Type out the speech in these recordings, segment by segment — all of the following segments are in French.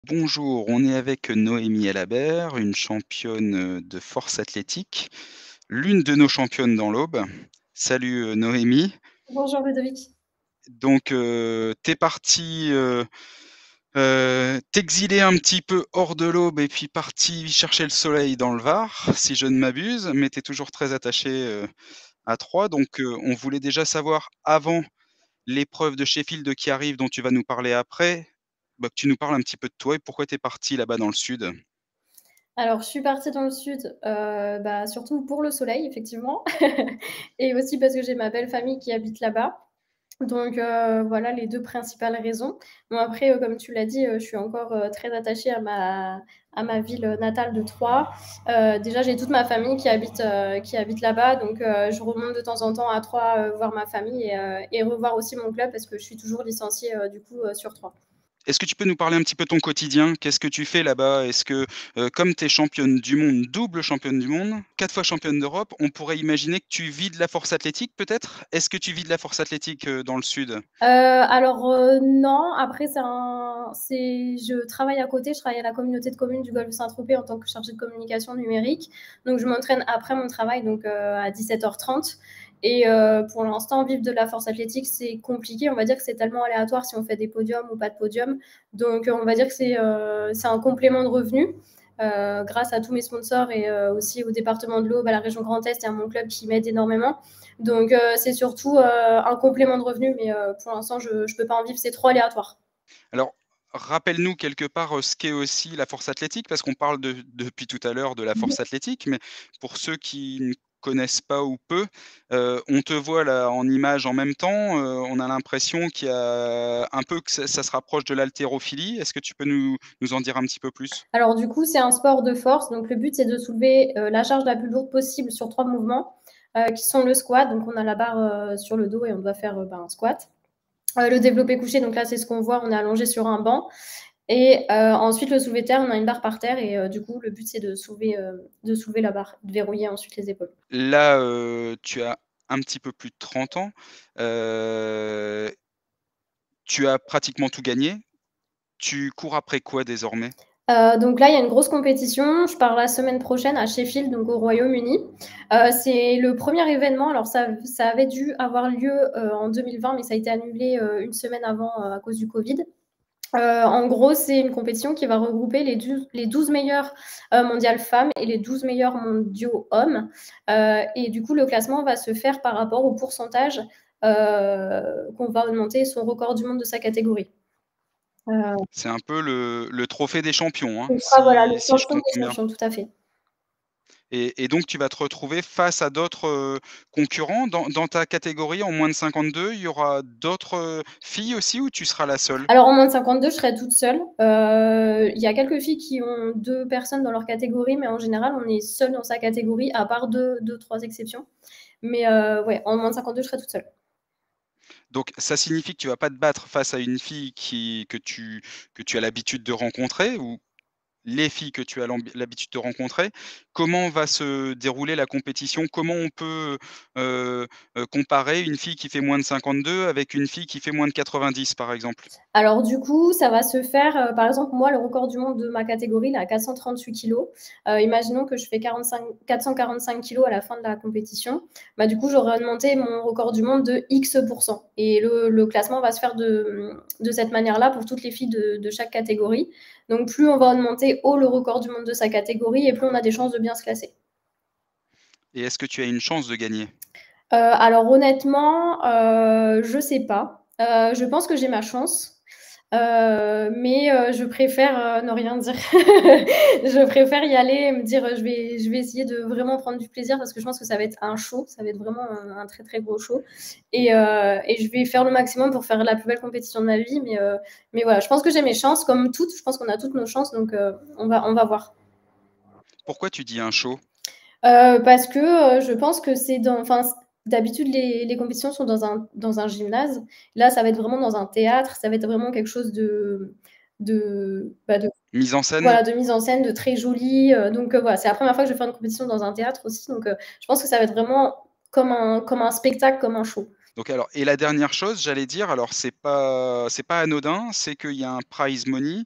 Bonjour, on est avec Noémie Alabert, une championne de force athlétique, l'une de nos championnes dans l'Aube. Salut Noémie. Bonjour Ludovic. Donc, tu es partie t'exiler un petit peu hors de l'Aube et puis partie chercher le soleil dans le Var, si je ne m'abuse, mais tu es toujours très attachée à Troyes. Donc, on voulait déjà savoir, avant l'épreuve de Sheffield qui arrive, dont tu vas nous parler après, bah, que tu nous parles un petit peu de toi et pourquoi tu es partie là-bas dans le sud. Alors, je suis partie dans le sud, surtout pour le soleil, effectivement, et aussi parce que j'ai ma belle famille qui habite là-bas. Donc, voilà les 2 principales raisons. Bon après, comme tu l'as dit, je suis encore, très attachée à ma ville, natale de Troyes. Déjà, j'ai toute ma famille qui habite là-bas, donc je remonte de temps en temps à Troyes, voir ma famille et revoir aussi mon club parce que je suis toujours licenciée, du coup, sur Troyes. Est-ce que tu peux nous parler un petit peu de ton quotidien? Qu'est-ce que tu fais là-bas? Est-ce que, comme tu es championne du monde, double championne du monde, 4 fois championne d'Europe, on pourrait imaginer que tu vis de la force athlétique peut-être? Est-ce que tu vis de la force athlétique, dans le sud? Non, après je travaille à côté, je travaille à la communauté de communes du Golfe de Saint-Tropez en tant que chargée de communication numérique. Donc je m'entraîne après mon travail, donc à 17h30. Et pour l'instant, vivre de la force athlétique, c'est compliqué. On va dire que c'est tellement aléatoire si on fait des podiums ou pas de podium. Donc on va dire que c'est un complément de revenu. Grâce à tous mes sponsors et aussi au département de l'Aube, à la région Grand Est et à mon club qui m'aide énormément. Donc, c'est surtout un complément de revenu, mais pour l'instant, je ne peux pas en vivre, c'est trop aléatoire. Alors, rappelle-nous quelque part, ce qu'est aussi la force athlétique, parce qu'on parle depuis tout à l'heure de la force athlétique, mais pour ceux qui ne connaissent pas ou peu, on te voit là en image en même temps, on a l'impression qu'il y a un peu que ça se rapproche de l'haltérophilie. Est-ce que tu peux nous en dire un petit peu plus? Alors, du coup, c'est un sport de force. Donc, le but, c'est de soulever la charge la plus lourde possible sur 3 mouvements qui sont le squat. Donc, on a la barre sur le dos et on doit faire un squat. Le développé couché, donc là, c'est ce qu'on voit, on est allongé sur un banc. Et ensuite, le soulevé de terre, on a une barre par terre. Et du coup, le but, c'est de soulever la barre, de verrouiller ensuite les épaules. Là, tu as un petit peu plus de 30 ans, heu, tu as pratiquement tout gagné. Tu cours après quoi désormais? Donc là, il y a une grosse compétition. Je pars la semaine prochaine à Sheffield, donc au Royaume-Uni. C'est le premier événement. Alors ça avait dû avoir lieu en 2020, mais ça a été annulé une semaine avant à cause du Covid. En gros, c'est une compétition qui va regrouper les 12 meilleurs mondiales femmes et les 12 meilleurs mondiaux hommes. Et du coup, le classement va se faire par rapport au pourcentage qu'on va augmenter son record du monde de sa catégorie. Euh, C'est un peu le trophée des champions, hein, ce sera voilà, le si je champion comprends des bien? champions, tout à fait. Et donc tu vas te retrouver face à d'autres, concurrents dans ta catégorie en moins de 52. Il y aura d'autres, filles aussi ou tu seras la seule? Alors en moins de 52, je serai toute seule. Il y a quelques filles qui ont 2 personnes dans leur catégorie, mais en général, on est seul dans sa catégorie, à part 2-3 exceptions. Mais ouais, en moins de 52, je serai toute seule. Donc ça signifie que tu vas pas te battre face à une fille que tu as l'habitude de rencontrer ou les filles que tu as l'habitude de rencontrer. Comment va se dérouler la compétition? Comment on peut, comparer une fille qui fait moins de 52 avec une fille qui fait moins de 90 par exemple? Alors du coup, ça va se faire, par exemple, moi, le record du monde de ma catégorie, il est à 438 kilos. Imaginons que je fais 445 kilos à la fin de la compétition. Bah, du coup, j'aurais augmenté mon record du monde de X %. Et le classement va se faire de cette manière-là pour toutes les filles de chaque catégorie. Donc plus on va augmenter haut le record du monde de sa catégorie et plus on a des chances de bien se classer. Et est-ce que tu as une chance de gagner? Alors honnêtement, je sais pas. Je pense que j'ai ma chance. Mais je préfère ne rien dire. Je préfère y aller et me dire je vais essayer de vraiment prendre du plaisir parce que je pense que ça va être un show, ça va être vraiment un très très gros show. Et je vais faire le maximum pour faire la plus belle compétition de ma vie. Mais voilà, je pense que j'ai mes chances, comme toutes. Je pense qu'on a toutes nos chances, donc on va voir. Pourquoi tu dis un show? Parce que je pense que c'est dans. Enfin, d'habitude, les compétitions sont dans un gymnase. Là, ça va être vraiment dans un théâtre. Ça va être vraiment quelque chose de Mise en scène? voilà, de mise en scène, de très joli. Donc voilà, c'est la première fois que je vais faire une compétition dans un théâtre aussi. Donc je pense que ça va être vraiment comme un spectacle, comme un show. Donc alors et la dernière chose, j'allais dire, alors c'est pas anodin, c'est qu'il y a un prize money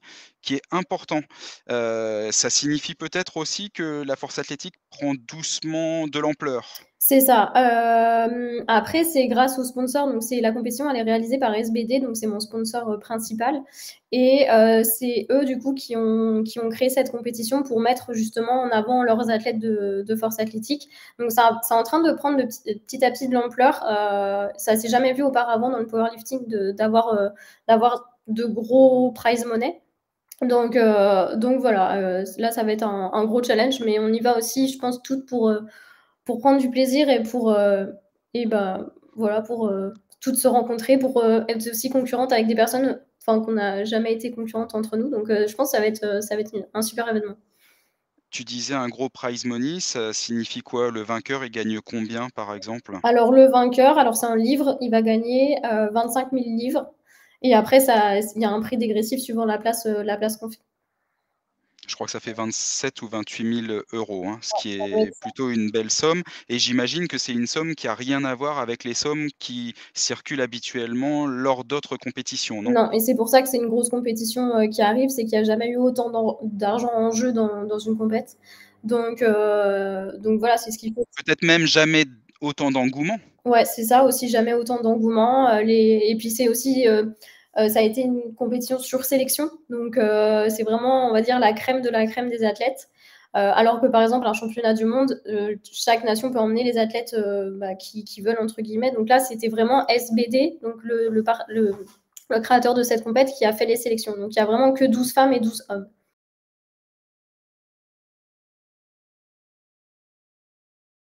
qui est important. Ça signifie peut-être aussi que la force athlétique prend doucement de l'ampleur? C'est ça. Après, c'est grâce aux sponsors. Donc, c'est la compétition, elle est réalisée par SBD, donc c'est mon sponsor principal. Et c'est eux, du coup, qui ont créé cette compétition pour mettre justement en avant leurs athlètes de force athlétique. Donc, c'est en train de prendre petit à petit de l'ampleur. Ça s'est jamais vu auparavant dans le powerlifting d'avoir de gros prize money. Donc voilà, là, ça va être un gros challenge, mais on y va aussi, je pense, toutes pour prendre du plaisir et bah, voilà, pour toutes se rencontrer, pour être aussi concurrente avec des personnes enfin, qu'on n'a jamais été concurrentes entre nous. Donc, je pense que ça va être un super événement. Tu disais un gros prize money, ça signifie quoi? Le vainqueur, il gagne combien, par exemple? Alors, le vainqueur, alors c'est un livre, il va gagner 25 000 livres. Et après, il y a un prix dégressif suivant la place qu'on fait. Je crois que ça fait 27 ou 28 000 €, hein, ce qui Ça doit est être ça. plutôt une belle somme et j'imagine que c'est une somme qui a rien à voir avec les sommes qui circulent habituellement lors d'autres compétitions, non? Non, et c'est pour ça que c'est une grosse compétition qui arrive, c'est qu'il n'y a jamais eu autant d'argent en jeu dans une compète. Donc voilà, c'est ce qu'il faut. Peut-être même jamais autant d'engouement? Ouais, c'est ça aussi, jamais autant d'engouement. Et puis c'est aussi, ça a été une compétition sur sélection, donc c'est vraiment, on va dire, la crème de la crème des athlètes. Alors que par exemple, un championnat du monde, chaque nation peut emmener les athlètes bah, qui veulent, entre guillemets. Donc là, c'était vraiment SBD, donc le créateur de cette compète, qui a fait les sélections. Donc il n'y a vraiment que 12 femmes et 12 hommes.